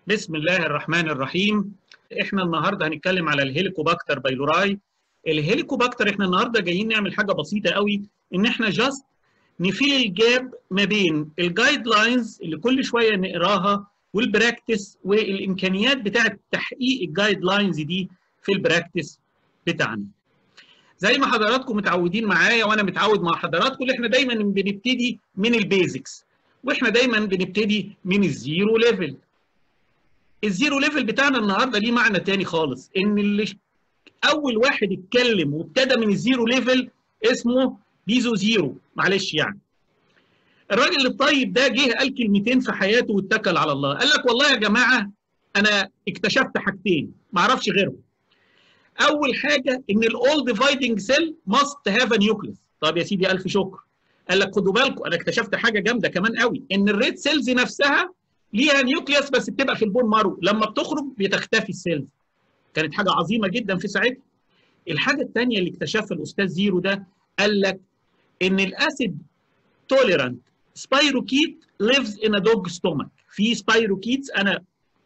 بسم الله الرحمن الرحيم. احنا النهارده هنتكلم على الهيليكوباكتر بايلوراي. الهيليكوباكتر احنا النهارده جايين نعمل حاجه بسيطه قوي، ان احنا جاست نفيل الجاب ما بين الجايد لاينز اللي كل شويه نقراها والبراكتس والامكانيات بتاعه تحقيق الجايد لاينز دي في البراكتس بتاعنا. زي ما حضراتكم متعودين معايا وانا متعود مع حضراتكم، اللي احنا دايما بنبتدي من البيزكس، واحنا دايما بنبتدي من الزيرو ليفل. الزيرو ليفل بتاعنا النهارده ليه معنى تاني خالص، ان اللي اول واحد اتكلم وابتدى من الزيرو ليفل اسمه بيزو زيرو. معلش يعني الراجل الطيب ده جه قال كلمتين في حياته واتكل على الله. قال لك والله يا جماعه انا اكتشفت حاجتين ما اعرفش غيرهم. اول حاجه ان الاول ديفايدنج سيل ماست هاف ا نيوكليس. طب يا سيدي الف شكر. قال لك خدوا بالكم انا اكتشفت حاجه جامده كمان قوي، ان الريد سيلز نفسها ليها نيوكليوس بس بتبقى في البون مارو، لما بتخرج بتختفي السيلز. كانت حاجه عظيمه جدا في ساعتها. الحاجه الثانيه اللي اكتشفها الاستاذ زيرو ده، قال لك ان الاسيد توليرانت سبايروكيت ليفز ان ا دوج ستومك. في سبايروكيتس انا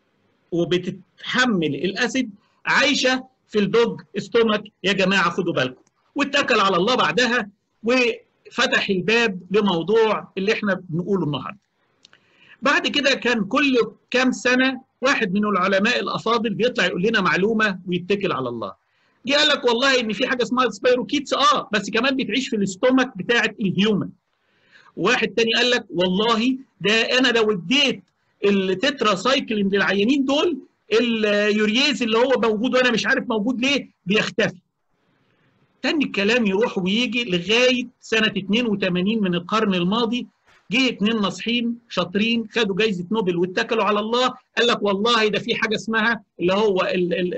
وبتتحمل الاسيد عايشه في الدوج ستومك. يا جماعه خدوا بالكم. واتكل على الله بعدها وفتح الباب لموضوع اللي احنا بنقوله النهارده. بعد كده كان كل كام سنه واحد من العلماء الافاضل بيطلع يقول لنا معلومه ويتكل على الله. جه قال لك والله ان في حاجه اسمها سبايروكيتس، بس كمان بتعيش في الاستومك بتاعه الهيومن. واحد تاني قال لك والله ده انا لو اديت التترا سايكلين للعيانين دول، اليورياز اللي هو موجود وانا مش عارف موجود ليه بيختفي. تاني الكلام يروح ويجي لغايه سنه 82 من القرن الماضي، جه اتنين ناصحين شاطرين خدوا جايزه نوبل واتكلوا على الله. قال لك والله ده في حاجه اسمها اللي هو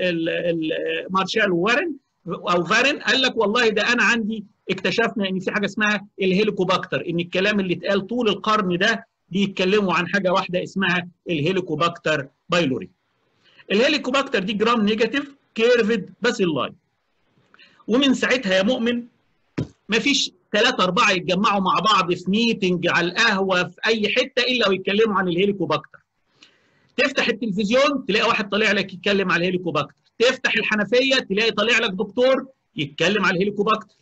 مارشال وارن او فارن. قال لك والله ده انا عندي اكتشفنا ان في حاجه اسمها الهيليكوباكتر، ان الكلام اللي اتقال طول القرن ده بيتكلموا عن حاجه واحده اسمها الهيليكوباكتر بايلوري. الهيليكوباكتر دي جرام نيجاتيف كيرفد باسيلاي، ومن ساعتها يا مؤمن مفيش 3 4 يتجمعوا مع بعض في ميتنج على القهوه في اي حته الا ويتكلموا عن الهيليكوباكتر. تفتح التلفزيون تلاقي واحد طالع لك يتكلم على الهيليكوباكتر، تفتح الحنفيه تلاقي طالع لك دكتور يتكلم على الهيليكوباكتر.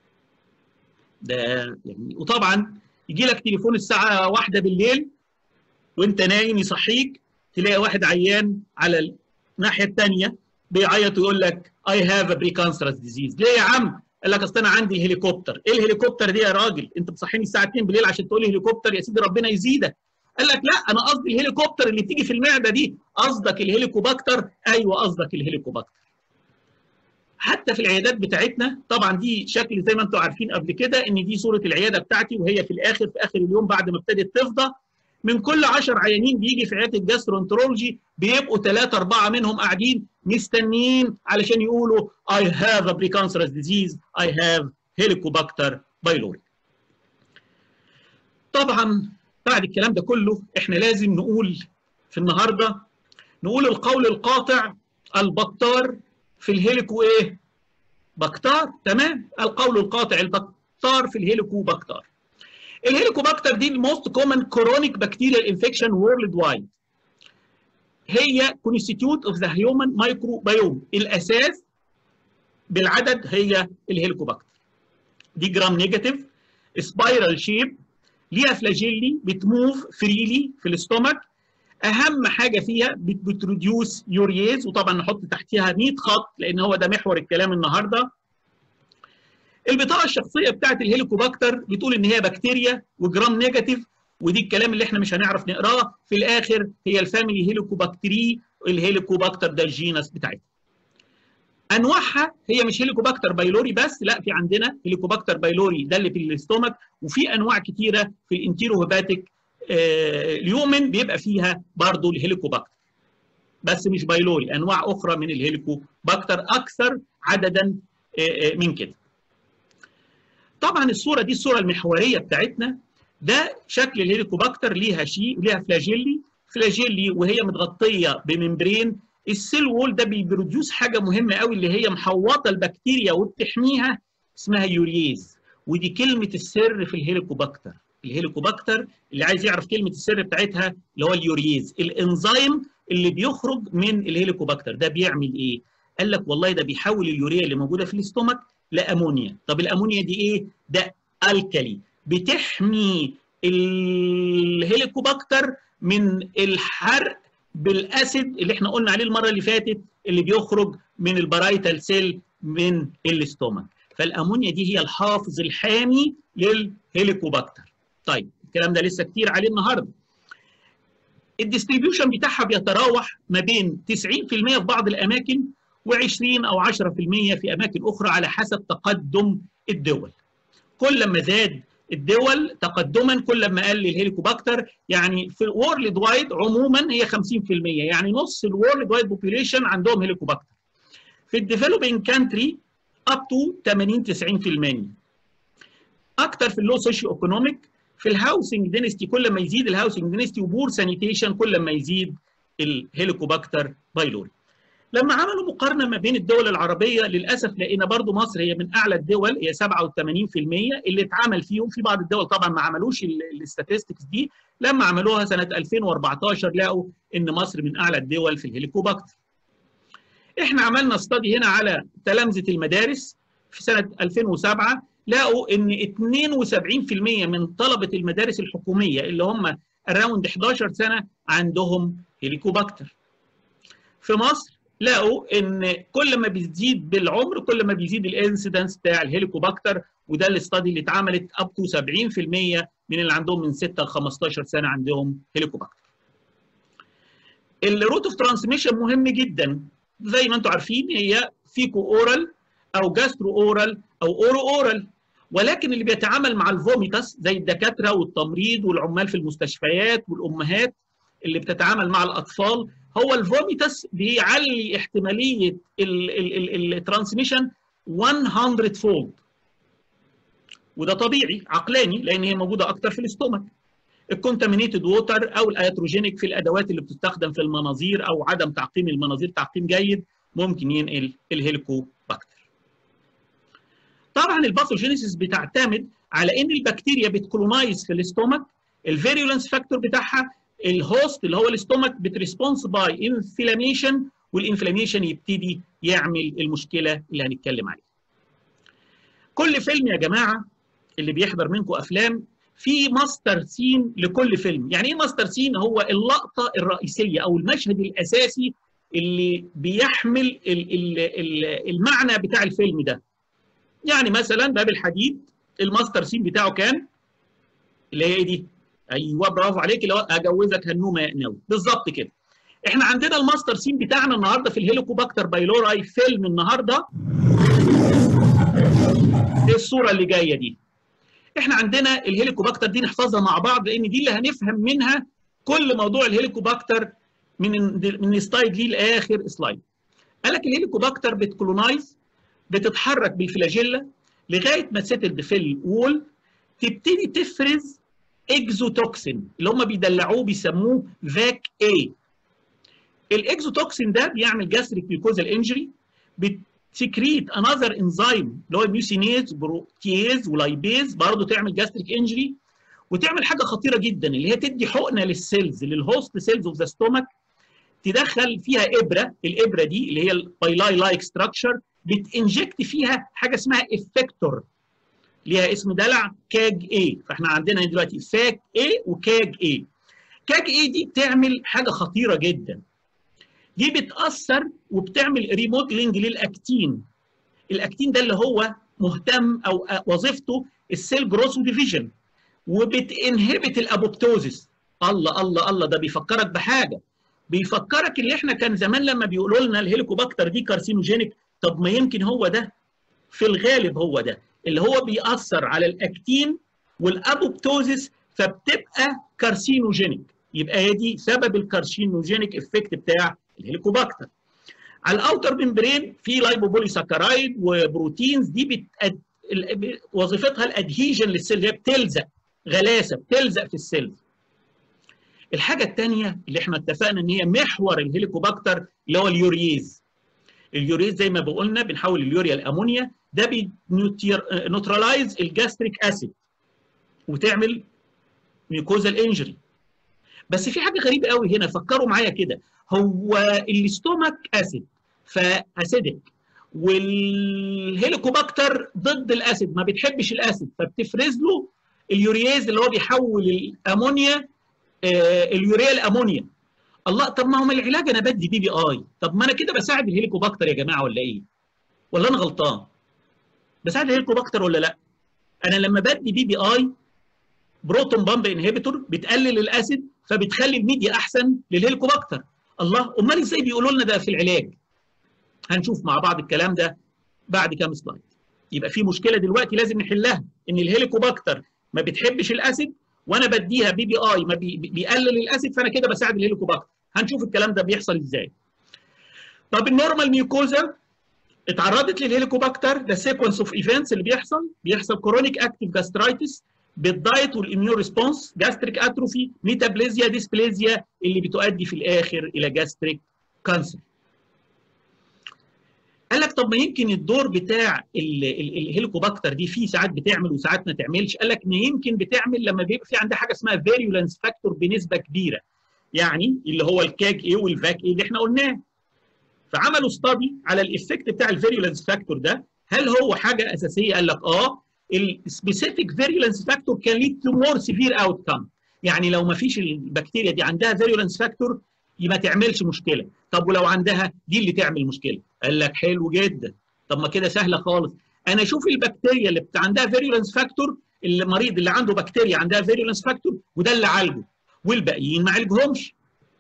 ده يعني وطبعا يجي لك تليفون الساعه 1 بالليل وانت نايم يصحيك تلاقي واحد عيان على الناحيه الثانيه بيعيط ويقول لك I have a precancerous disease. ليه يا عم؟ قال لك اصل انا عندي الهليكوبتر. ايه الهليكوبتر دي يا راجل؟ انت بتصحيني الساعه 2 بالليل عشان تقول لي هليكوبتر؟ يا سيدي ربنا يزيدك. قال لك لا انا قصدي الهليكوبتر اللي بتيجي في المعده دي. قصدك الهليكوباكتر؟ ايوه قصدك الهليكوباكتر. حتى في العيادات بتاعتنا طبعا دي شكل زي ما انتم عارفين قبل كده، ان دي صوره العياده بتاعتي وهي في الاخر في اخر اليوم بعد ما ابتدت تفضى. من كل 10 عيانين بيجي في عياده الجاسترونترولوجي بيبقوا 3 4 منهم قاعدين مستنيين علشان يقولوا I have a precancerous disease, I have Helicobacter pylori. طبعا بعد الكلام ده كله احنا لازم نقول في النهارده نقول القول القاطع البطار في الهيليكو ايه؟ بكتار. تمام؟ القول القاطع البكتار في الهيليكوباكتر. الهيليكوباكتر دي الموست كومن كرونيك بكتيريال انفكشن وورلد وايد. هي كونستيتيوت اوف ذا هيومن مايكروبيوم. الاساس بالعدد هي الهيليكوباكتر. دي جرام نيجاتيف سبايرال شيب، ليها فلاجيلي بتموف فريلي في الاستومك. اهم حاجه فيها بتروديوس يورياز، وطبعا نحط تحتها 100 خط لان هو ده محور الكلام النهارده. البطاقه الشخصيه بتاعت الهيليكوباكتر بتقول ان هي بكتيريا وجرام نيجاتيف، ودي الكلام اللي احنا مش هنعرف نقراه. في الاخر هي الفاميلي هيليكوباكتري، الهيليكوباكتر ده الجينس بتاعتها. انواعها هي مش هيليكوباكتر بايلوري بس، لا في عندنا هيليكوباكتر بايلوري ده اللي في الاستومك، وفي انواع كتيره في الانتيرو هيباتيك اليومن بيبقى فيها برضه الهيليكوباكتر بس مش بايلوري. انواع اخرى من الهيليكوباكتر اكثر عددا من كده. طبعا الصوره دي الصوره المحوريه بتاعتنا. ده شكل الهيليكوباكتر، ليها ليها فلاجيلي وهي متغطيه بممبرين. السيل وول ده بيبروديوس حاجه مهمه قوي اللي هي محوطه البكتيريا وبتحميها، اسمها يورياز. ودي كلمه السر في الهيليكوباكتر. الهيليكوباكتر اللي عايز يعرف كلمه السر بتاعتها اللي هو اليورياز، الانزيم اللي بيخرج من الهيليكوباكتر ده بيعمل ايه؟ قال لك والله ده بيحول اليوريا اللي موجوده في الاستومك لامونيا. طب الامونيا دي ايه؟ ده الكلي، بتحمي الهيليكوباكتر من الحرق بالاسيد اللي احنا قلنا عليه المره اللي فاتت اللي بيخرج من البرايتال سيل من الاستومك. فالامونيا دي هي الحافظ الحامي للهيليكوباكتر. طيب الكلام ده لسه كتير عليه النهارده. الديستريبيوشن بتاعها بيتراوح ما بين 90% في بعض الاماكن و20 او 10% في اماكن اخرى على حسب تقدم الدول. كل ما زاد الدول تقدما كل ما قل الهيليكوباكتر. يعني في الورلد وايد عموما هي 50%، يعني نص الورلد وايد بوبيوليشن عندهم هيليكوباكتر. في الديفلوبينج كانتري اب تو 80-90%. اكتر في اللو سوشيو ايكونوميك. في الهاوسنج دينستي كل ما يزيد الهاوسنج دينستي وبور سانيتيشن كل ما يزيد الهيليكوباكتر بايلوري. لما عملوا مقارنه ما بين الدول العربيه للاسف لقينا برضو مصر هي من اعلى الدول، هي 87% اللي اتعمل فيهم. في بعض الدول طبعا ما عملوش الاستاتستكس دي، لما عملوها سنه 2014 لقوا ان مصر من اعلى الدول في الهيليكوباكتر. احنا عملنا استادي هنا على تلامذه المدارس في سنه 2007، لقوا ان 72% من طلبه المدارس الحكوميه اللي هم اراوند 11 سنه عندهم هيليكوباكتر. في مصر لقوا ان كل ما بيزيد بالعمر كل ما بيزيد الانسيدنس بتاع الهيليكوباكتر، وده الاستادي اللي اتعملت اب تو 70% من اللي عندهم من 6 ل 15 سنه عندهم هيليكوباكتر. الروت اوف ترانسميشن مهم جدا، زي ما انتم عارفين هي فيكو اورال او جاسترو اورال او اورو اورال، ولكن اللي بيتعامل مع الفوميتاس زي الدكاتره والتمريض والعمال في المستشفيات والامهات اللي بتتعامل مع الاطفال، هو الفوميتاس بيعلي احتماليه الترانسميشن 100 فولد، وده طبيعي عقلاني لان هي موجوده اكتر في الاستومك. الكونتامينيتد ووتر او الايتروجينيك في الادوات اللي بتستخدم في المناظير او عدم تعقيم المناظير تعقيم جيد ممكن ينقل الهيليكوباكتر. طبعا الباثوجينيسيس بتعتمد على ان البكتيريا بتكولونايز في الاستومك، الفيريولنس فاكتور بتاعها الهوست اللي هو الاستومك بتريسبونس باي انفلاميشن، والانفلاميشن يبتدي يعمل المشكله اللي هنتكلم عليها. كل فيلم يا جماعه اللي بيحضر منكم افلام في ماستر سين لكل فيلم. يعني ايه ماستر سين؟ هو اللقطه الرئيسيه او المشهد الاساسي اللي بيحمل المعنى بتاع الفيلم ده. يعني مثلا باب الحديد الماستر سين بتاعه كان اللي هي دي، ايوه برافو عليك، اللي هو اجوزك هنومه يا قناوي، بالظبط كده. احنا عندنا الماستر سين بتاعنا النهارده في الهيليكوباكتر بايلوراي فيلم النهارده الصوره اللي جايه دي. احنا عندنا الهيليكوباكتر دي نحفظها مع بعض لان دي اللي هنفهم منها كل موضوع الهيليكوباكتر من السلايد دي لاخر سلايد. قال لك الهيليكوباكتر بتكولونايز، بتتحرك بالفلاجيلا لغايه ما تسيتلد في الوول، تبتدي تفرز اكزوتوكسين اللي هم بيدلعوه بيسموه فاك اي. الاكزوتوكسين ده بيعمل جاستريك ميوكوزال انجري، بتسكريت انذر انزيم اللي هو الميوسينيز بروتيز ولايبيز برضه تعمل جاستريك انجري، وتعمل حاجه خطيره جدا اللي هي تدي حقنه للسيلز للهوست سيلز اوف ذا ستومك، تدخل فيها ابره، الابره دي اللي هي البايلاي لايك ستراكشر بتنجكت فيها حاجه اسمها افكتور ليها اسم دلع كاج اي. فاحنا عندنا دلوقتي فاك اي وكاج اي. كاج اي دي بتعمل حاجه خطيره جدا، دي بتاثر وبتعمل ريموديلنج للاكتين. الاكتين ده اللي هو مهتم او وظيفته السيل جروث وديفيجن، وبتنهبت الابوبتوزيس. الله الله الله، ده بيفكرك بحاجه، بيفكرك اللي احنا كان زمان لما بيقولوا لنا الهيليكوباكتر دي كارسينوجينيك، طب ما يمكن هو ده، في الغالب هو ده اللي هو بيأثر على الاكتين والابوبتوزيس فبتبقى كارسينوجينيك. يبقى هي دي سبب الكارسينوجينيك افكت بتاع الهيليكوباكتر. على الاوتر ممبرين في لايبوبوليساكرايد وبروتينز، دي وظيفتها الادهيجن للسيل، هي بتلزق غلاسه، بتلزق في السيل. الحاجه الثانيه اللي احنا اتفقنا ان هي محور الهيليكوباكتر اللي هو اليوريز. اليوريز زي ما بقولنا بنحول اليوريا لامونيا، ده بينوترالايز الجاستريك اسيد وتعمل ميوكوزال انجري. بس في حاجه غريبه قوي هنا، فكروا معايا كده. هو الاستومك اسيد فاسيدك، والهيليكوباكتر ضد الاسيد، ما بتحبش الاسيد، فبتفرز له اليورياز اللي هو بيحول الامونيا اليوريا الامونيا. الله، طب ما هو من العلاج انا بدي بي بي اي، طب ما انا كده بساعد الهيليكوباكتر يا جماعه ولا ايه؟ ولا انا غلطان؟ بساعد الهيليكوباكتر ولا لا؟ انا لما بدي بي بي اي بروتون بامب انهبيتور بتقلل الاسيد، فبتخلي الميديا احسن للهيليكوباكتر. الله، امال ازاي بيقولوا لنا ده في العلاج؟ هنشوف مع بعض الكلام ده بعد كام سلايد. يبقى في مشكله دلوقتي لازم نحلها، ان الهيليكوباكتر ما بتحبش الاسيد، وانا بديها بي بي اي ما بيقلل الاسيد، فانا كده بساعد الهيليكوباكتر. هنشوف الكلام ده بيحصل ازاي. طب النورمال ميوكوزا اتعرضت للهيليكوباكتر، ده سيكونس اوف ايفنتس اللي بيحصل كرونيك اكتيف جاسترايتس بالدايت والاميون ريسبونس، جاستريك اتروفي، ميتابليزيا، ديسبليزيا، اللي بتؤدي في الاخر الى جاستريك كانسر. قال لك طب ما يمكن الدور بتاع الهيليكوباكتر دي في ساعات بتعمل وساعات ما تعملش. قال لك ما يمكن بتعمل لما بيبقى في عندها حاجه اسمها فيريولانس فاكتور بنسبه كبيره، يعني اللي هو الكاج اي والفاك اي اللي احنا قلناه. فعملوا ستادي على الافكت بتاع الفيريولانس فاكتور ده، هل هو حاجه اساسيه؟ قال لك السبيسيفيك فيريولانس فاكتور كان ليد تو مور سيفير اوت كام. يعني لو ما فيش البكتيريا دي عندها فيريولانس فاكتور ما تعملش مشكله، طب ولو عندها دي اللي تعمل مشكله. قال لك حلو جدا، طب ما كده سهله خالص. انا اشوف البكتيريا اللي عندها فيريولانس فاكتور، المريض اللي عنده بكتيريا عندها فيريولانس فاكتور وده اللي عالجه، والباقيين ما عالجهمش.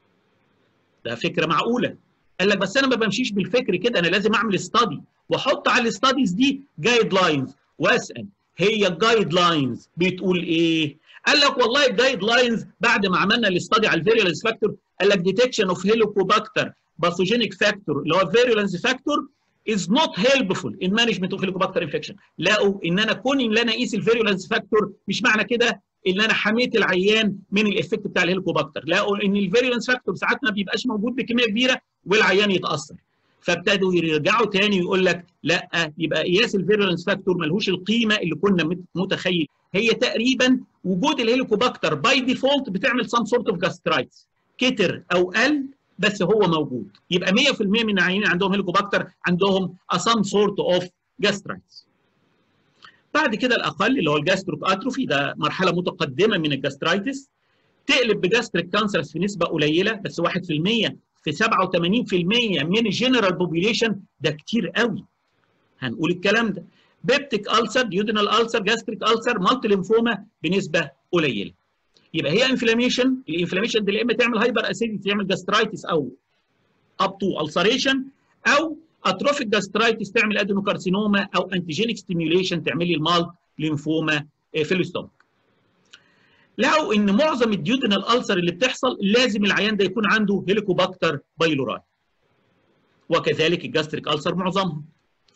ده فكره معقوله. قال لك بس انا ما بمشيش بالفكر كده، انا لازم اعمل استادي واحط على الاستاديز دي جايد لاينز، واسال هي الجايد لاينز بتقول ايه؟ قال لك والله الجايد لاينز بعد ما عملنا الاستادي على الفيريولانس فاكتور، قال لك ديتكشن اوف هيليكوباكتر باثوجينيك فاكتور اللي هو فيريولانس فاكتور is not helpful in management of helicobacter infection. لقوا ان انا كوني ان انا اقيس الفيريولانس فاكتور مش معنى كده ان انا حميت العيان من الافكت بتاع الهيليكوباكتر، لقوا ان الفيريولانس فاكتور ساعات ما بيبقاش موجود بكميه كبيره والعيان يتاثر. فابتدوا يرجعوا تاني ويقول لك لا، يبقى قياس الفيريولانس فاكتور ملهوش القيمه اللي كنا متخيل. هي تقريبا وجود الهيليكوباكتر باي ديفولت بتعمل سام سورت اوف جاسترايتس، كتر او قل بس هو موجود. يبقى 100% من العيانين عندهم هيليكوباكتر عندهم سام سورت اوف جاسترايتس. بعد كده الاقل اللي هو الجاستروك اتروفي، ده مرحله متقدمه من الجاسترايتس، تقلب بجاستريك كانسرز في نسبه قليله بس 1% في 87% من الجنرال بوبيليشن، ده كتير قوي. هنقول الكلام ده. بيبتيك ألسر، ديودينال ألسر، جاستريك ألسر، مالتي ليمفوما بنسبه قليله. يبقى هي انفلاميشن، الانفلاميشن دي يا اما تعمل هايبر اسيديتي تعمل جاسترايتس او اب تو ألسريشن، او اتروفيك جاسترايتس تعمل ادينوكارسينوما، او انتيجينيك ستيميوليشن تعمل لي المالت ليمفوما في الاستومك. لقوا ان معظم الديودينال ألسر اللي بتحصل لازم العيان ده يكون عنده هيليكوباكتر بايلوراي، وكذلك الجاستريك ألسر معظمهم.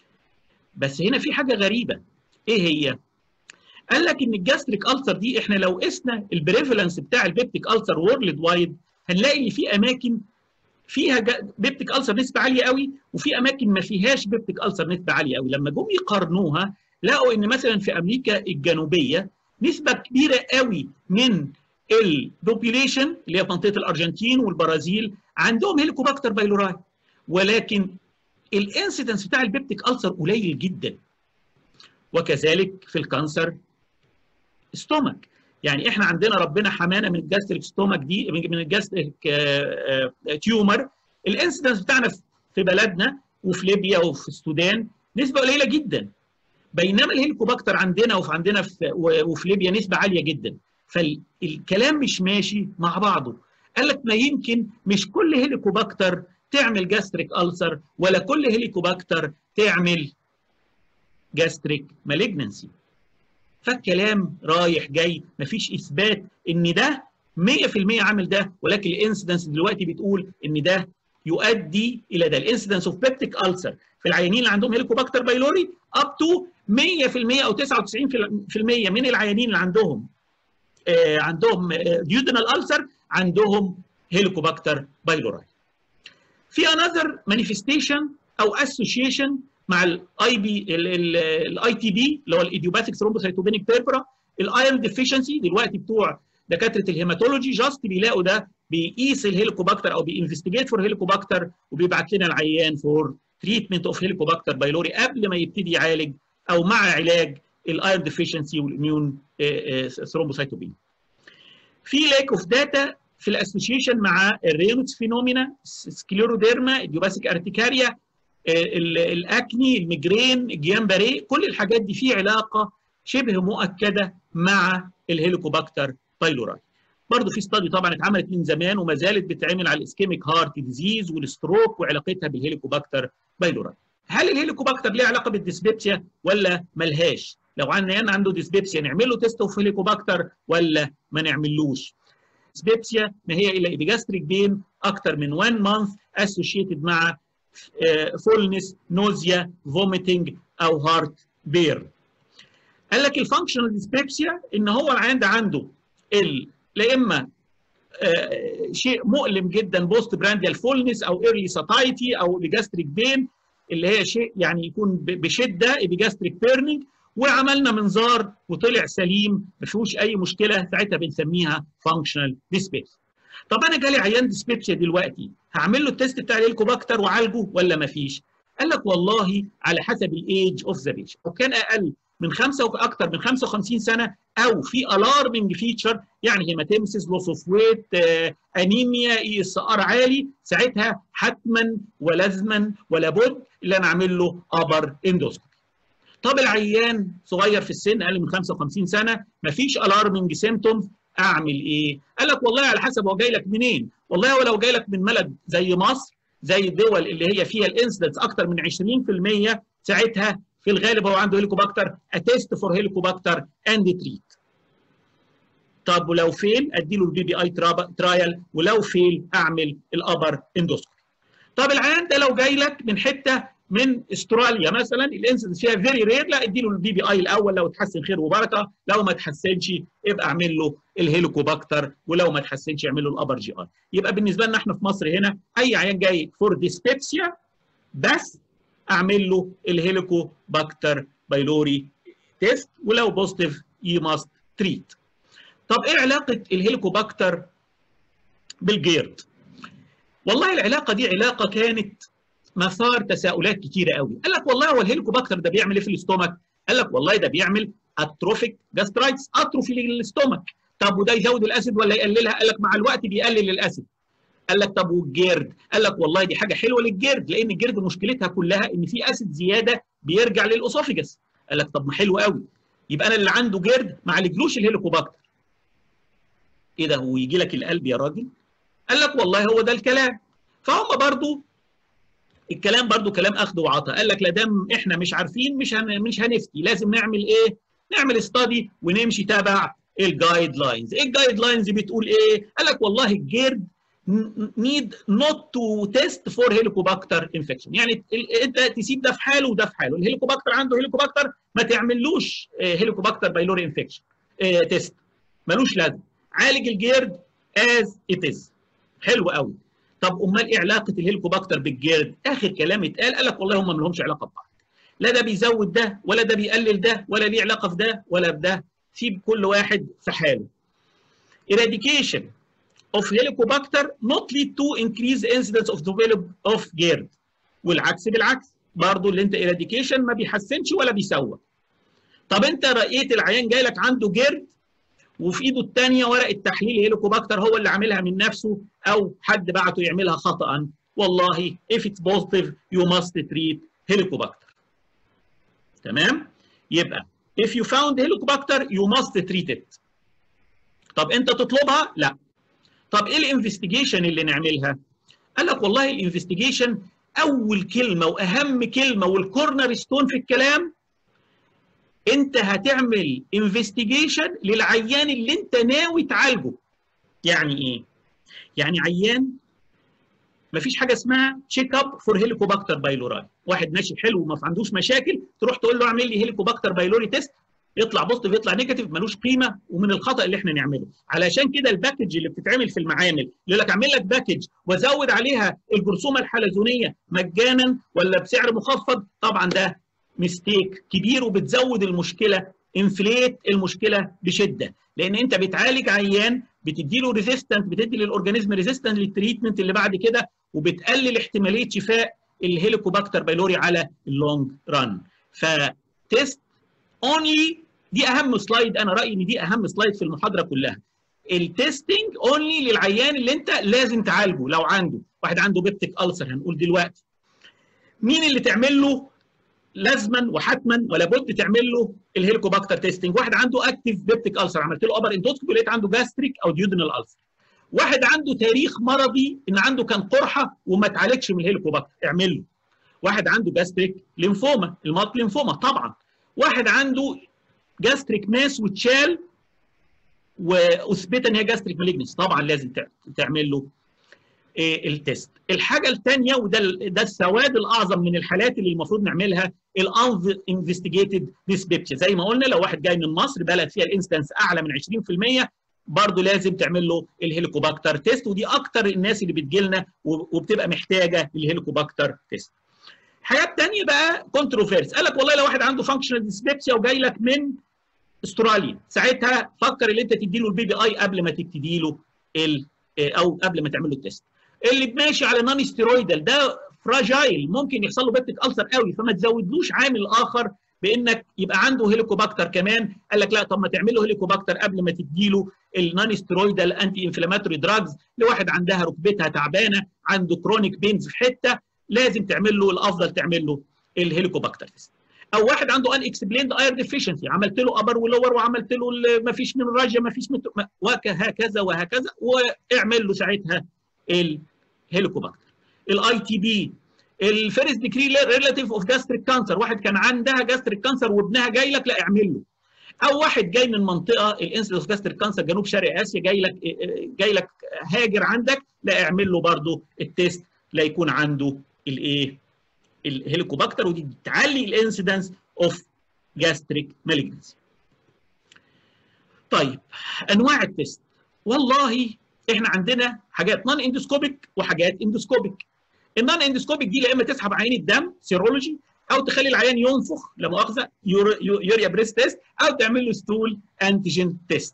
بس هنا في حاجه غريبه، ايه هي؟ قال لك ان الجاستريك ألسر دي احنا لو قسنا البريفالنس بتاع البيبتيك ألسر وورلد وايد هنلاقي ان في اماكن فيها بيبتيك ألسر نسبه عاليه قوي، وفي اماكن ما فيهاش بيبتيك ألسر نسبه عاليه قوي. لما جم يقارنوها لقوا ان مثلا في امريكا الجنوبيه نسبه كبيره قوي من البوبيليشن اللي هي منطقه الارجنتين والبرازيل عندهم هيليكوباكتر بايلوراي، ولكن الانسيدنس بتاع البيبتيك ألسر قليل جدا. وكذلك في الكانسر ستومك، يعني احنا عندنا ربنا حمانا من الجاستريك ستومك دي، من الجاستريك تيومر، الانسيدنس بتاعنا في بلدنا وفي ليبيا وفي السودان نسبه قليله جدا، بينما الهيليكوباكتر عندنا وفي ليبيا نسبه عاليه جدا. فالكلام مش ماشي مع بعضه. قال لك ما يمكن مش كل هيليكوباكتر تعمل جاستريك ألسر، ولا كل هيليكوباكتر تعمل جاستريك مالجنسي. فالكلام رايح جاي، مفيش اثبات ان ده 100% عامل ده، ولكن الانسيدنس دلوقتي بتقول ان ده يؤدي الى ده. الانسيدنس اوف بيبتيك ألسر في العيانين اللي عندهم هيليكوباكتر بايلوري اب تو 100% او 99% من العيانين اللي عندهم ديودينال ألسر عندهم هيليكوباكتر بايلوري. في انذر مانيفستيشن او اسوشيشن مع الاي تي بي اللي هو الايديوباثيك ثرومبوسايتوبينيك بيربرا، الايرون ديفيشنسي. دلوقتي بتوع دكاتره الهيماتولوجي جاست بيلاقوا ده بيقيس الهيليكوباكتر او بينفستيجيت فور هيليكوباكتر وبيبعت لنا العيان فور تريتمنت اوف هيليكوباكتر بايلوري قبل ما يبتدي يعالج او مع علاج الايرون ديفيشنسي والاميون ثرومبوسايتوبين. في لاك اوف داتا في الاسوشيشن مع الرينوتس فينومينا، سكليروديرما، ايديوباثيك ارتيكاريا، الاكني، الميجرين، الجيان باريه، كل الحاجات دي في علاقه شبه مؤكده مع الهيليكوباكتر بايلوراي. برضه في ستادي طبعا اتعملت من زمان وما زالت بتتعمل على الاسكيميك هارت ديزيز والستروك وعلاقتها بالهيليكوباكتر بايلوراي. هل الهيليكوباكتر ليه علاقه بالديسبيبسيا ولا ملهاش؟ لو عيان عنده ديسبيبسيا نعمل له تيست اوف هيليكوباكتر ولا ما نعملوش؟ ديسبيبسيا ما هي الا ايبيجاستريك بين اكتر من 1 مانث اسوشيتد مع فولنس، نوزيا، فوميتنج او هارت بير. قال لك الفانكشنال ديسبيبسيا ان هو العيان ده عنده لا اما شيء مؤلم جدا بوست برانديال فولنس او ايرلي ساتايتي او ايبيجاستريك بين اللي هي شيء يعني يكون بشده ايبيجاستريك بيرنينج، وعملنا منظار وطلع سليم ما فيهوش اي مشكله، ساعتها بنسميها فانكشنال ديسبيبسيا. طب انا جالي عيان ديسبيبسيا دلوقتي هعمل له التيست بتاع الهيليكوباكتر وعالجه ولا ما فيش؟ قال لك والله على حسب الايج اوف ذا بيشنت، لو كان اقل من 5 واكثر من 55 سنه او في الارمنج فيتشر يعني هيماتيمسيس، لوس اوف ويت، انيميا، اي اس ار عالي، ساعتها حتما ولازما ولا بد اللي انا اعمل له ابر اندوسكوبي. طب العيان صغير في السن اقل من 55 سنه مفيش الارمنج سيمتومز، اعمل ايه؟ قال لك والله على حسب هو جاي لك منين. والله هو لو جاي لك من بلد زي مصر، زي الدول اللي هي فيها الانسيدنس اكثر من 20%، ساعتها في الغالب هو عنده هيليكوباكتر، اتيست فور هيليكوباكتر اند تريت. طب ولو فيل اديله البي بي اي ترايل، ولو فيل اعمل الابر اندوسكوبي. طب العيان ده لو جاي لك من حته من استراليا مثلا الانسيدنس فيها فيري رير، لا اديله البي بي اي الاول، لو اتحسن خير وبركه، لو ما اتحسنش يبقى اعمل له الهيليكوباكتر، ولو ما اتحسنش اعمل له الابر جي اي. يبقى بالنسبه لنا احنا في مصر هنا اي عيان جاي فور ديسبيبسيا بس اعمل له الهيليكوباكتر بايلوري تيست، ولو بوزيتيف يو ماست تريت. طب ايه علاقه الهيليكوباكتر بالجيرد؟ والله العلاقه دي علاقه كانت مثار تساؤلات كتيره قوي. قال لك والله هو الهيليكوباكتر ده بيعمل ايه في الاستومك؟ قال لك والله ده بيعمل اتروفيك جاسترايتس، اتروفي للاستومك. طب وده يزود الاسيد ولا يقللها؟ قال لك مع الوقت بيقلل الاسيد. قال لك طب والجيرد؟ قال لك والله دي حاجه حلوه للجيرد، لان الجيرد مشكلتها كلها ان في اسيد زياده بيرجع للاسوفيجس. قال لك طب ما حلو قوي، يبقى انا اللي عنده جيرد ما عالجلوش الهيليكوباكتر. ايه ده هو يجي لك القلب يا راجل؟ قال لك والله هو ده الكلام. فهم برضو الكلام برضو كلام اخذ وعطاء. قال لك لا دام احنا مش عارفين مش هنفتي، لازم نعمل ايه؟ نعمل استادي ونمشي تبع الجايد لاينز. ايه الجايد لاينز بتقول ايه؟ قال لك والله الجيرد need not to test for helicobacter infection، يعني انت تسيب ده في حاله وده في حاله. الهيليكوباكتر عنده هيليكوباكتر ما تعملوش هيليكوباكتر بايلوري انفكشن تيست، ملوش لازمه. عالج الجيرد as it is. حلو قوي. طب امال ايه علاقه الهيليكوباكتر بالجيرد؟ اخر كلام اتقال قال لك والله هم ما لهمش علاقه ببعض، لا ده بيزود ده ولا ده بيقلل ده ولا ليه علاقه في ده ولا بده، سيب كل واحد في حاله. eradication of helicobacter not lead to increase incidence of GERD، والعكس بالعكس برضه اللي انت eradication ما بيحسنش ولا بيسوى. طب انت رأيت العيان جاي لك عنده جيرد وفي ايده الثانيه ورقه تحليل هيليكوباكتر هو اللي عاملها من نفسه او حد بعته يعملها خطأ، والله if it's positive you must treat helicobacter. تمام؟ يبقى if you found helicobacter you must treat it. طب انت تطلبها؟ لا. طب ايه الانفستيجيشن اللي نعملها؟ قال لك والله الانفستيجيشن اول كلمه واهم كلمه والكورنر ستون في الكلام، انت هتعمل انفستيجيشن للعيان اللي انت ناوي تعالجه. يعني ايه؟ يعني عيان مفيش حاجه اسمها تشيك اب فور هيليكوباكتر بايلوراي، واحد ماشي حلو وما عندوش مشاكل تروح تقول له اعمل لي هيليكوباكتر بايلوري تيست، يطلع بوزيتيف يطلع نيجاتيف، ملوش قيمه ومن الخطا اللي احنا نعمله. علشان كده الباكج اللي بتتعمل في المعامل يقول لك اعمل لك باكج وازود عليها الجرثومه الحلزونيه مجانا ولا بسعر مخفض، طبعا ده ميستيك كبير وبتزود المشكله انفليت المشكله بشده، لان انت بتعالج عيان بتدي له ريزيستنت، بتدي للاورجانيزم ريزيستنت للتريتمنت اللي بعد كده، وبتقلل احتماليه شفاء الهيليكوباكتر بايلوري على اللونج ران. فتيست اونلي دي اهم سلايد، انا رايي ان دي اهم سلايد في المحاضره كلها. التستنج اونلي للعيان اللي انت لازم تعالجه. لو واحد عنده بيبتيك ألسر هنقول دلوقتي، مين اللي تعمل له لازما وحتما ولا بد تعمل له الهيليكوباكتر تيستنج؟ واحد عنده اكتيف بيبتيك ألسر عملت له ابر اندوسكوبي لقيت عنده جاستريك او ديودينال ألسر. واحد عنده تاريخ مرضي ان عنده كان قرحه وما اتعالجش من الهيليكوباكتر، اعمل له. واحد عنده جاستريك ليمفوما، المالت ليمفوما طبعا. واحد عنده جاستريك ماس واتشال واثبت ان هي جاستريك مالجنس، طبعا لازم تعمل له التست. الحاجه الثانيه وده السواد الاعظم من الحالات اللي المفروض نعملها، الانفستيجيتد ديسبيبسيا. زي ما قلنا لو واحد جاي من مصر بلد فيها الانستنس اعلى من 20% برضه لازم تعمل له الهيليكوباكتر تيست، ودي اكتر الناس اللي بتجي لنا وبتبقى محتاجه الهيليكوباكتر تيست. حاجات ثانيه بقى كونتروفيرس، قال لك والله لو واحد عنده فانكشنال ديسبيبسيا وجاي لك من استراليا، ساعتها فكر ان انت تدي له البي بي اي قبل ما تبتدي له او قبل ما تعمل له التيست. اللي ماشي على نون ستيرويدال ده فراجايل، ممكن يحصل له بيبتيك ألسر قوي، فما تزودلوش عامل اخر بانك يبقى عنده هيليكوباكتر كمان. قال لك لا، طب ما تعمل له هيليكوباكتر قبل ما تدي له النون ستيرويدال انتي انفلاماتوري دراجز. لواحد عندها ركبتها تعبانه، عنده كرونيك بينز في حته، لازم تعمل له الافضل تعمل له الهيليكوباكتر تيست. او واحد عنده ان اكسبليند اير ديفيشنسي، عملت له ابر ولور وعملت له ما فيش من راجيا ما فيش وهكذا وهكذا، واعمل له ساعتها الهيليكوباكتر. الاي تي بي، الفيرست ديجري ريلاتيف اوف جاستريك كانسر، واحد كان عندها جاستريك كانسر وابنها جاي لك، لا اعمل له. او واحد جاي من منطقه الانسيدنس اوف جاستريك كانسر جنوب شرق اسيا، جاي لك هاجر عندك، لا اعمل له برضه التيست لا يكون عنده الهيليكوباكتر، ودي تعلي الانسيدنس اوف جاستريك مالجنسي. طيب انواع التيست، والله احنا عندنا حاجات نون اندوسكوبيك وحاجات اندوسكوبيك. النون اندوسكوبيك دي لا اما تسحب عين الدم سيرولوجي، او تخلي العيان ينفخ لا مؤاخذه يوريا بريس تيست، او تعمل له ستول انتيجين تيست.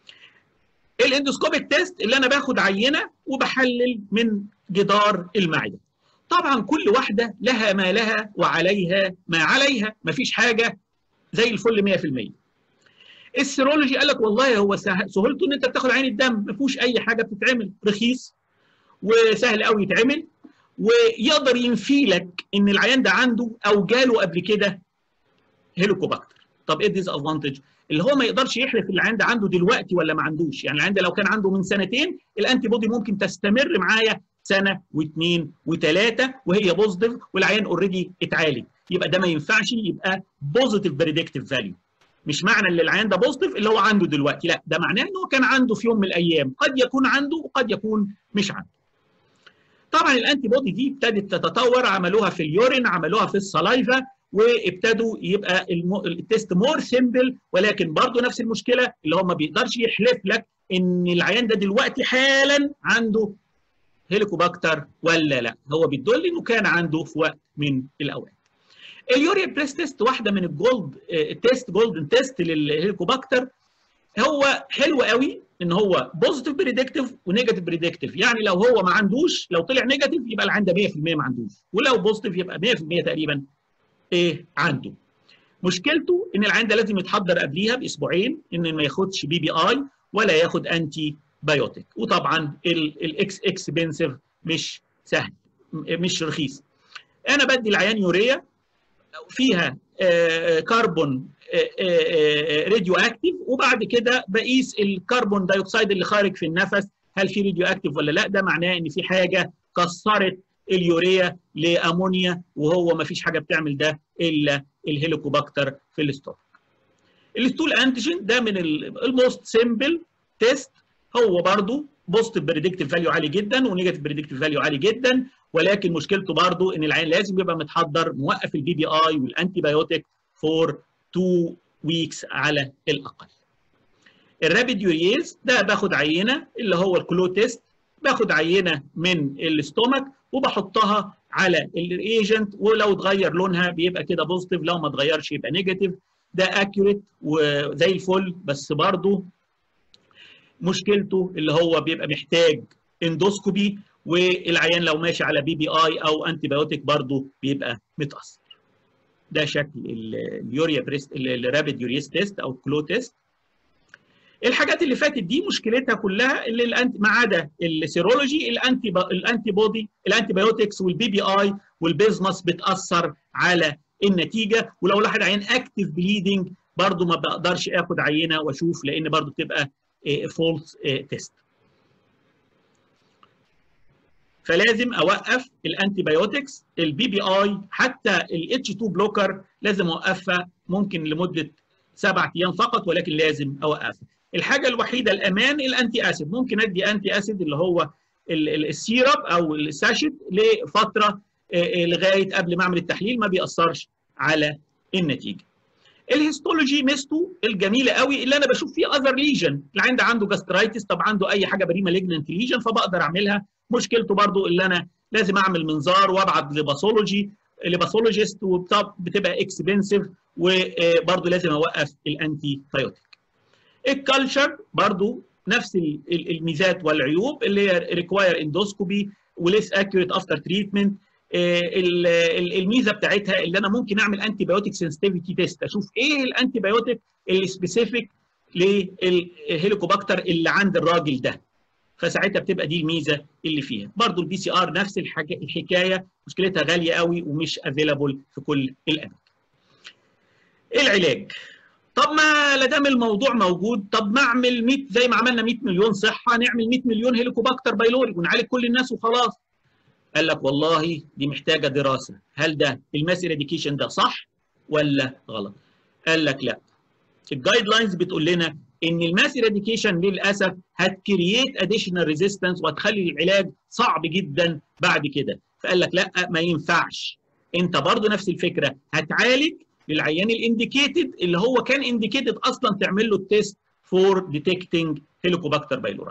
الاندوسكوبيك تيست اللي انا باخد عينه وبحلل من جدار المعده. طبعا كل واحده لها ما لها وعليها ما عليها، مفيش حاجه زي الفل 100%. السيرولوجي قال لك والله هو سهولته ان انت بتاخد عين الدم، ما فيهوش اي حاجه بتتعمل، رخيص وسهل قوي يتعمل، ويقدر ينفي لك ان العيان ده عنده او جاله قبل كده هيليكوباكتر. طب ايه الديز ادفانتج؟ اللي هو ما يقدرش يحلف العيان ده عنده دلوقتي ولا ما عندوش. يعني العيان ده لو كان عنده من سنتين، الانتي بودي ممكن تستمر معايا سنه واثنين وثلاثه وهي بوزيتيف والعيان اوريدي اتعالج، يبقى ده ما ينفعش يبقى بوزيتيف بريدكتيف فاليو. مش معنى ان العيان ده بوزيتيف اللي هو عنده دلوقتي، لا، ده معناه انه كان عنده في يوم من الايام، قد يكون عنده وقد يكون مش عنده. طبعا الانتي بودي دي ابتدت تتطور، عملوها في اليورين، عملوها في السلايفا، وابتدوا يبقى التيست مور سيمبل، ولكن برضه نفس المشكله اللي هو ما بيقدرش يحلف لك ان العيان ده دلوقتي حالا عنده هيليكوباكتر ولا لا، هو بيدل انه كان عنده في وقت من الاوقات. اليوريا بريس تيست واحده من الجولد تيست، جولدن تيست للهيليكوباكتر. هو حلو قوي ان هو بوزيتيف بريدكتيف ونيجاتيف بريدكتيف، يعني لو هو ما عندوش، لو طلع نيجاتيف يبقى العيان ده 100% ما عندوش، ولو بوزيتيف يبقى 100% تقريبا عنده. مشكلته ان العيان ده لازم يتحضر قبليها باسبوعين ان ما ياخدش بي بي اي ولا ياخد انتي بايوتيك، وطبعا الاكس اكسبنسيف مش سهل مش رخيص. انا بدي العيان يوريا فيها كربون راديو اكتيف، وبعد كده بقيس الكربون دايوكسيد اللي خارج في النفس هل في راديو اكتيف ولا لا. ده معناه ان في حاجه كسرت اليوريا لامونيا، وهو ما فيش حاجه بتعمل ده الا الهيليكوباكتر في الاستومك. الستول انتيجين ده من الموست سيمبل تيست، هو برضو بوزيتيف بريدكتيف فاليو عالي جدا ونيجاتيف بريدكتيف فاليو عالي جدا، ولكن مشكلته برضو ان العيان لازم يبقى متحضر موقف البي بي اي والانتي بايوتيك فور 2 ويكس على الاقل. الرابيد يوريز ده باخد عينه اللي هو الكلو تيست، باخد عينه من الاستومك وبحطها على الريجنت، ولو اتغير لونها بيبقى كده بوزيتيف، لو ما اتغيرش يبقى نيجاتيف. ده اكيوريت وزي الفل، بس برضه مشكلته اللي هو بيبقى محتاج اندوسكوبي، والعيان لو ماشي على بي بي اي او انتي بايوتيك برضه بيبقى متاثر. ده شكل اليوريا بريست، الرابيد يوريس تيست او كلو تيست. الحاجات اللي فاتت دي مشكلتها كلها اللي ما عدا السيرولوجي، الانتي بودي، الانتي بايوتكس والبي بي اي والبيزمس بتاثر على النتيجه. ولو لاحظ عيان اكتف بليدنج برضو ما بقدرش اخد عينه واشوف، لان برضو بتبقى فولس تيست. فلازم اوقف الانتي بايوتكس، البي بي اي، حتى الاتش 2 بلوكر لازم اوقفها، ممكن لمده 7 ايام فقط، ولكن لازم اوقفها. الحاجه الوحيده الامان الانتي اسيد، ممكن ادي انتي اسيد اللي هو السيرب او الساشيت لفتره لغايه قبل ما اعمل التحليل، ما بيأثرش على النتيجه. الهيستولوجي ميزته الجميله قوي اللي انا بشوف فيه اذر ليجن، اللي عنده جاسترايتس، طب عنده اي حاجه بري مالجننت ليجن فبقدر اعملها. مشكلته برضو اللي انا لازم اعمل منظار وابعت لباثولوجيست، وبتبقى اكسبنسيف، وبرضو لازم اوقف الانتي بايوتيك. الكالتشر برضو نفس الميزات والعيوب، اللي هي ريكواير اندوسكوبي وليس اكيوريت افتر تريتمنت. الميزه بتاعتها اللي انا ممكن اعمل انتي بايوتيك سنسيتيفيتي تيست، اشوف ايه الانتي بايوتيك السبيسيفيك للهيليكوباكتر اللي عند الراجل ده، فساعتها بتبقى دي الميزه اللي فيها. برضو البي سي ار نفس الحكايه، مشكلتها غاليه قوي ومش افيلابل في كل الاماكن. العلاج، طب ما دام الموضوع موجود، طب ما اعمل 100 زي ما عملنا 100 مليون صحه، نعمل 100 مليون هيليكوباكتر بايلوري ونعالج كل الناس وخلاص. قال لك والله دي محتاجه دراسه، هل ده الماس اراديكيشن ده صح ولا غلط؟ قال لك لا، الجايد لاينز بتقول لنا ان الماس اراديكيشن للاسف هتكرييت اديشنال ريزيستنس وهتخلي العلاج صعب جدا بعد كده. فقال لك لا، ما ينفعش. انت برضو نفس الفكره، هتعالج للعيان الانديكيتد اللي هو كان انديكيتد اصلا تعمل له التيست فور ديتكتنج هيليكوباكتر بايلوري.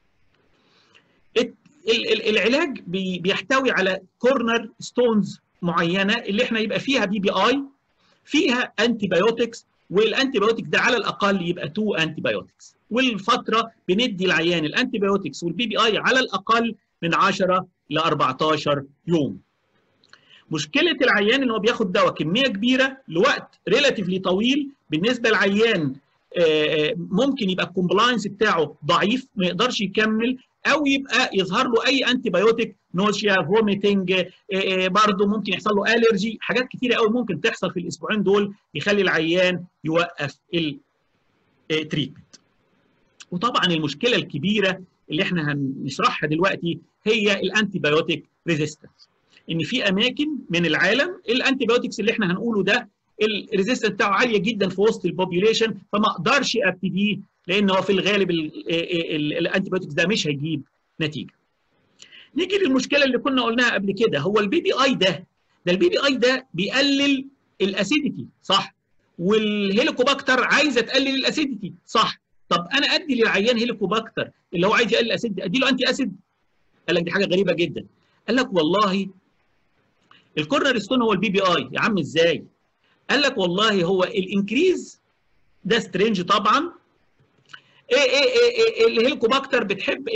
العلاج بيحتوي على كورنر ستونز معينه اللي احنا يبقى فيها بي بي اي، فيها انتي بايوتكس، والانتي بايوتكس ده على الاقل يبقى 2 انتي بايوتكس، والفتره بندي العيان الانتي بايوتكس والبي بي اي على الاقل من 10 ل 14 يوم. مشكله العيان ان هو بياخد دواء كميه كبيره لوقت ريلاتيفلي طويل، بالنسبه للعيان ممكن يبقى الكومبلاينس بتاعه ضعيف، ما يقدرش يكمل، او يبقى يظهر له اي انتي بايوتيك، نوشيا، فوميتنج، برضه ممكن يحصل له الرجي، حاجات كتيره قوي ممكن تحصل في الاسبوعين دول يخلي العيان يوقف التريتمنت. وطبعا المشكله الكبيره اللي احنا هنشرحها دلوقتي هي الانتي بايوتيك ريزيستنس، ان في اماكن من العالم الانتي بايوتكس اللي احنا هنقوله ده الريزيستنس بتاعه عاليه جدا في وسط البوبيوليشن، فما اقدرش ابتديه، لان هو في الغالب الانتي بايوتكس ده مش هيجيب نتيجه. نيجي للمشكله اللي كنا قلناها قبل كده، هو البي بي اي ده البي بي اي ده بيقلل الاسيديتي صح، والهيليكوباكتر عايزه تقلل الاسيديتي صح. طب انا ادي للعيان هيليكوباكتر اللي هو عايز يقلل الاسيديتي ادي له انتي اسيد؟ قال لك دي حاجه غريبه جدا. قال لك والله الكورنر ستون هو البي بي اي. يا عم ازاي؟ قال لك والله هو الانكريز ده سترينج طبعا. الهيليكوباكتر بتحب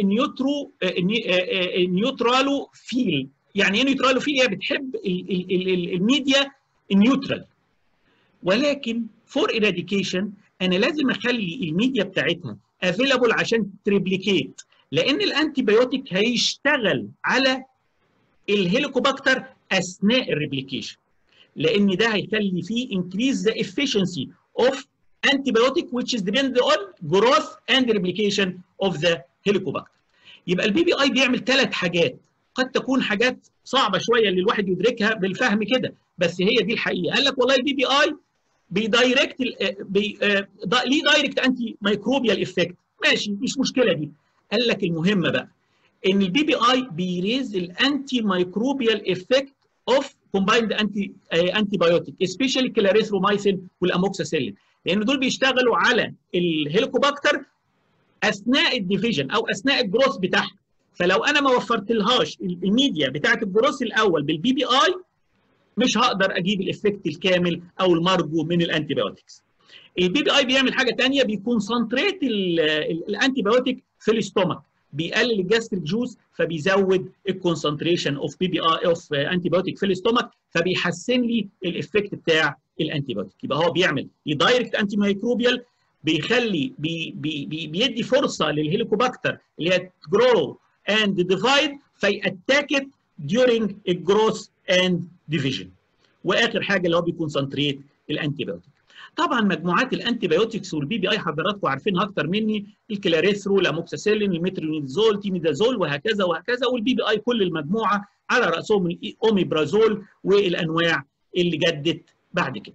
النيوترالو فيل. يعني ايه نيوترالو فيل؟ هي بتحب الميديا النيوترال، ولكن فور ايراديكيشن انا لازم اخلي الميديا بتاعتها افيلابل عشان تريبليكيت، لان الانتي بايوتيك هيشتغل على الهيليكوباكتر اثناء الريبليكيشن، لان ده هيخلي فيه increase the efficiency of antibiotic which is dependent on growth and replication of the helicobacter. يبقى البي بي اي بيعمل 3 حاجات، قد تكون حاجات صعبه شويه اللي الواحد يدركها بالفهم كده، بس هي دي الحقيقه. قال لك والله البي بي اي بيدايركت ليه دايركت انتي ميكروبيال افكت، ماشي مش مشكله دي. قال لك المهمه بقى ان البي بي اي بيريز الانتي ميكروبيال افكت اوف كومبايند انتي بايوتيك سبيشالي كلاريثرومايسين والاموكساسيلين، لان دول بيشتغلوا على الهيليكوباكتر اثناء الديفيجن او اثناء الجروث بتاعها. فلو انا ما وفرتلهاش الميديا بتاعه الجروث الاول بالبي بي اي مش هقدر اجيب الافكت الكامل او المرجو من الانتي بايوتكس. البي بي اي بيعمل حاجه ثانيه، بيكونسنتريت الانتي بايوتيك في الاستومك، بيقلل الجاستريك جوز فبيزود الكونسنتريشن اوف بي بي اي اوف انتي بايوتيك في الاستومك، فبيحسن لي الايفكت بتاع الانتي بايوتيك. يبقى هو بيعمل دايركت انتي مايكروبيال، بيخلي بيدي فرصه للهيليكوباكتر اللي هي تجرو اند ديفايد فيأتاكت during الجروث اند ديفيجن. واخر حاجه اللي هو بيكونسنتريت الانتي بايوتيك. طبعا مجموعات الانتي بايوتكس والبي بي اي حضراتكم عارفينها اكتر مني، الكلاريثرو، الاموكساسيلين، المترونيدازول، تيميدازول، وهكذا وهكذا. والبي بي اي كل المجموعه على راسهم الاوميبرازول والانواع اللي جدت بعد كده.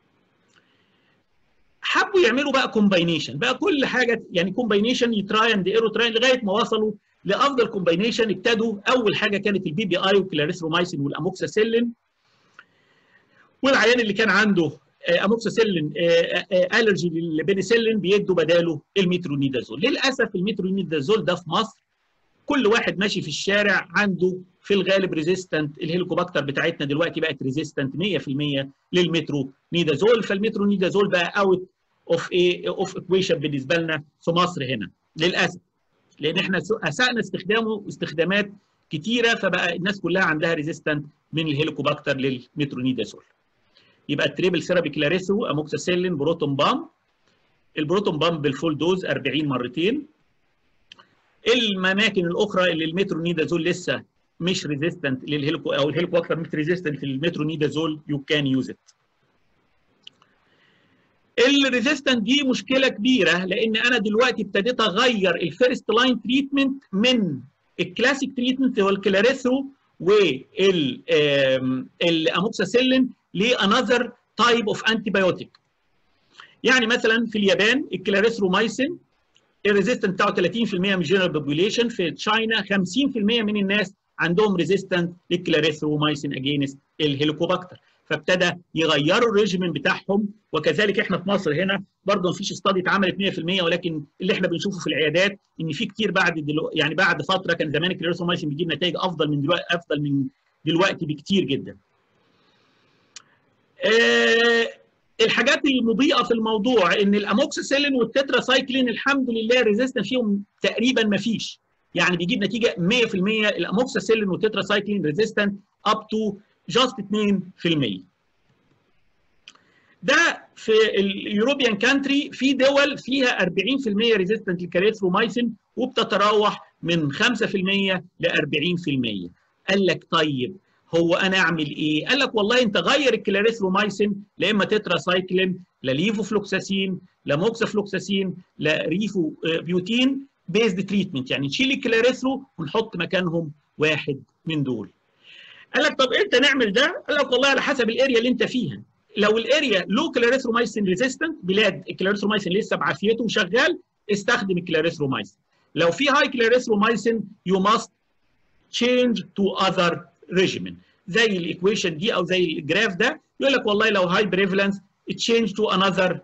حبوا يعملوا بقى كومباينيشن، بقى كل حاجه يعني كومباينيشن، يتراي اند ايرو تراي لغايه ما وصلوا لافضل كومباينيشن. ابتدوا اول حاجه كانت البي بي اي والكلاريثرومايسين والاموكساسيلين، والعيان اللي كان عنده اموكساسيلين الرجي للبنسلين بيدوا بداله المترونيدازول. للاسف المترونيدازول ده في مصر كل واحد ماشي في الشارع عنده في الغالب ريزيستنت. الهيليكوباكتر بتاعتنا دلوقتي بقت ريزيستنت 100% للمترونيدازول، فالمترونيدازول بقى اوت اوف ايكويشن بالنسبه لنا في مصر هنا للاسف، لان احنا اسأنا استخدامه استخدامات كتيره، فبقى الناس كلها عندها ريزيستنت من الهيليكوباكتر للمترونيدازول. يبقى التريبل ثيرابي كلاريثرو، اموكساسيلين، بروتون بام. البروتون بام بالفول دوز 40 مرتين. الاماكن الاخرى اللي المترونيدازول لسه مش ريزيستنت للهيليكو او الهيليكوباكتر مش ريزيستنت للمترونيدازول، يو كان يوز ات. الريزيستنت دي مشكله كبيره، لان انا دلوقتي ابتديت اغير الفيرست لاين تريتمنت من الكلاسيك تريتمنت هو الكلاريثرو والاموكساسيلين لانذر تايب اوف انتي بايوتيك. يعني مثلا في اليابان الكلاريثرومايسين الريزيستنت بتاعه 30% من الجنرال بوبوليشن، في تشاينا 50% من الناس عندهم ريزيستنت للكلاريثرومايسين اجينست الهيليكوباكتر، فابتدى يغيروا الريجيمين بتاعهم. وكذلك احنا في مصر هنا برضه مفيش استادي اتعملت 100%، ولكن اللي احنا بنشوفه في العيادات ان في كتير يعني بعد فتره كان زمان الكلاريثرومايسين بيجيب نتائج افضل من دلوقتي بكتير جدا. الحاجات المضيئه في الموضوع ان الاموكسيسيلين والتتراسايكلين الحمد لله الريزيستنس فيهم تقريبا ما فيش، يعني بيجيب نتيجه 100%. الاموكسيسيلين والتتراسايكلين ريزيستنت اب تو جاست 2%. ده في اليوروبيان كانتري، في دول فيها 40% ريزيستنت للكلاريثرومايسين وبتتراوح من 5% ل 40%. قال لك طيب هو انا اعمل ايه؟ قال لك والله انت غير الكلاريثرومايسين لا اما تتراسايكلين لا ليفوفلوكساسين لا موكسافلوكساسين لا ريفو بيوتين بيزد تريتمنت، يعني نشيل الكلاريثرو ونحط مكانهم واحد من دول. قال لك طب امتى نعمل ده؟ قال لك والله على حسب الاريا اللي انت فيها. لو الاريا لو كلاريثرومايسين ريزيستنت، بلاد الكلاريثرومايسين لسه بعافيته وشغال، استخدم الكلاريثرومايسين. لو في هاي كلاريثرومايسين يو ماست تشينج تو اذر ريجيمين، زي الايكويشن دي او زي الجراف ده يقول لك والله لو هاي بريفالنس تشينج تو انذر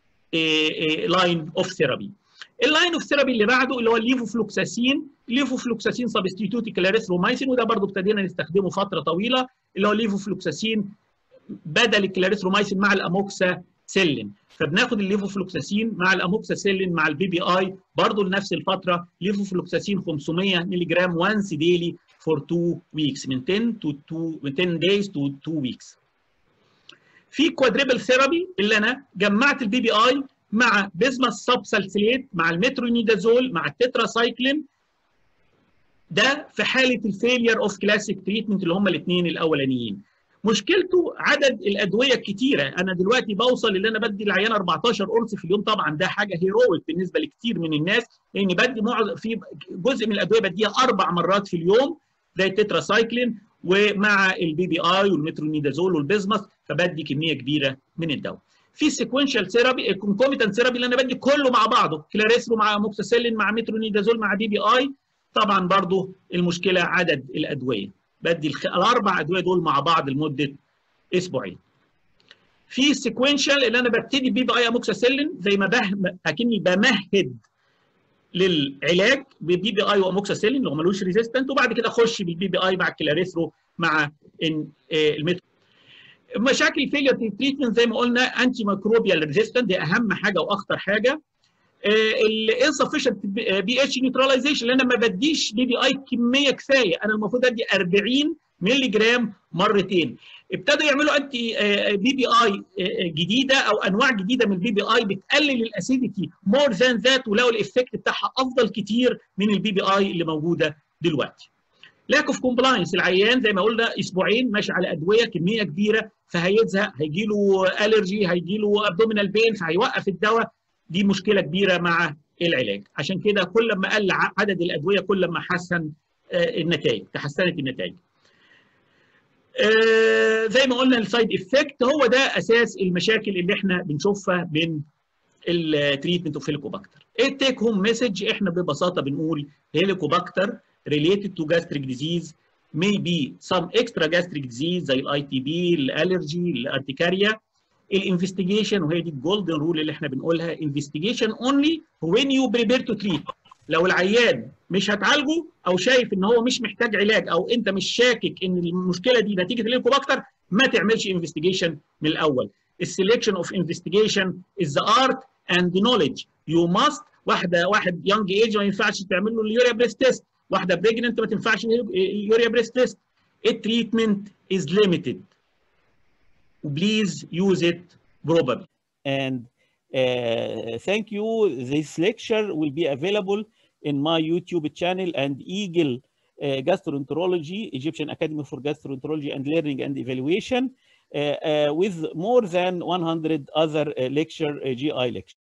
لاين اوف ثيرابي. اللاين اوف ثيرابي اللي بعده اللي هو الليفوفلوكساسين. الليفوفلوكساسين سبستيتيوت الكلاريثرومايسين، وده برضه ابتدينا نستخدمه فتره طويله، اللي هو الليفوفلوكساسين بدل الكلاريثرومايسين مع الاموكساسيلين. فبناخد الليفوفلوكساسين مع الاموكساسيلين مع البي بي اي برضه لنفس الفتره. ليفوفلوكساسين 500 مللي جرام وانس ديلي فور 2 ويكس، من 10 days to 2 weeks. في كوادريبل ثيرابي اللي انا جمعت البي بي اي مع بيزماس سبسالسيليت مع المترونيدازول مع التتراسايكلين. ده في حاله الفيلير اوف كلاسيك تريتمنت اللي هم الاثنين الاولانيين. مشكلته عدد الادويه الكتيره. انا دلوقتي بوصل اللي انا بدي العيان 14 قرص في اليوم، طبعا ده حاجه هيرويك بالنسبه لكتير من الناس، لاني بدي في جزء من الادويه بديها 4 مرات في اليوم زي التتراسايكلين ومع البي بي اي والمترونيدازول والبيزماس، فبدي كميه كبيره من الدواء. في سيكونشال ثيرابي، الكونكوميتنت ثيرابي اللي انا بدي كله مع بعضه، كلاريثرو مع موكساسيلين مع مترونيدازول مع بي بي اي. طبعا برضه المشكله عدد الادويه، بدي الاربع ادويه دول مع بعض لمده اسبوعين. في السيكونشال اللي انا ببتدي بي بي اي اموكساسيلين زي ما اكني بمهد للعلاج ببي بي اي واموكساسيلين اللي هو ملوش ريزيستنت، وبعد كده اخش بالبي بي اي مع الكلاريثرو مع المترو. مشاكل فيلير تريتمنت زي ما قلنا انتي ميكروبيال ريزيستنت دي اهم حاجه واخطر حاجه. الانسفشنت بي اتش نيوتراليزيشن، لان ما بديش بي بي اي كميه كفايه، انا المفروض ادي 40 مللي جرام مرتين. ابتدوا يعملوا انتي بي بي اي جديده او انواع جديده من البي بي اي بتقلل الاسيديتي مور ذان ذات، ولقوا الايفكت بتاعها افضل كتير من البي بي اي اللي موجوده دلوقتي. لاك اوف كومبلاينس، العيان زي ما قلنا اسبوعين ماشي على ادويه كميه كبيره، فهيزهق، هيجي له الرجي، هيجي له ابدومينال بين، فهيوقف الدواء. دي مشكله كبيره مع العلاج. عشان كده كل ما قل عدد الادويه كل ما حسن النتائج، تحسنت النتائج. زي ما قلنا السايد افكت هو ده اساس المشاكل اللي احنا بنشوفها من التريتمنت اوف هيليكوباكتر. ايه التيك هوم مسج؟ احنا ببساطه بنقول هيليكوباكتر related to gastric disease may be some extra gastric disease زي الاي تي بي، الالرجي، الارتكاريا. الانفستيجيشن، وهي دي الجولدن رول اللي احنا بنقولها، انفستيجيشن اونلي when you prepare to treat. لو العيان مش هتعالجه او شايف ان هو مش محتاج علاج، او انت مش شاكك ان المشكله دي نتيجه الهيليكوباكتر، ما تعملش انفستيجيشن من الاول. السelection of investigation is the art and the knowledge. You must واحد يونج ايج ما ينفعش تعمل له اليوريا بريس تيست، واحده بريجننت ما تنفعش اليوريا بريس تيست. التريتمنت is limited. Please use it properly. And thank you. This lecture will be available in my YouTube channel and Eagle Gastroenterology, Egyptian Academy for Gastroenterology and Learning and Evaluation, with more than 100 other GI lectures.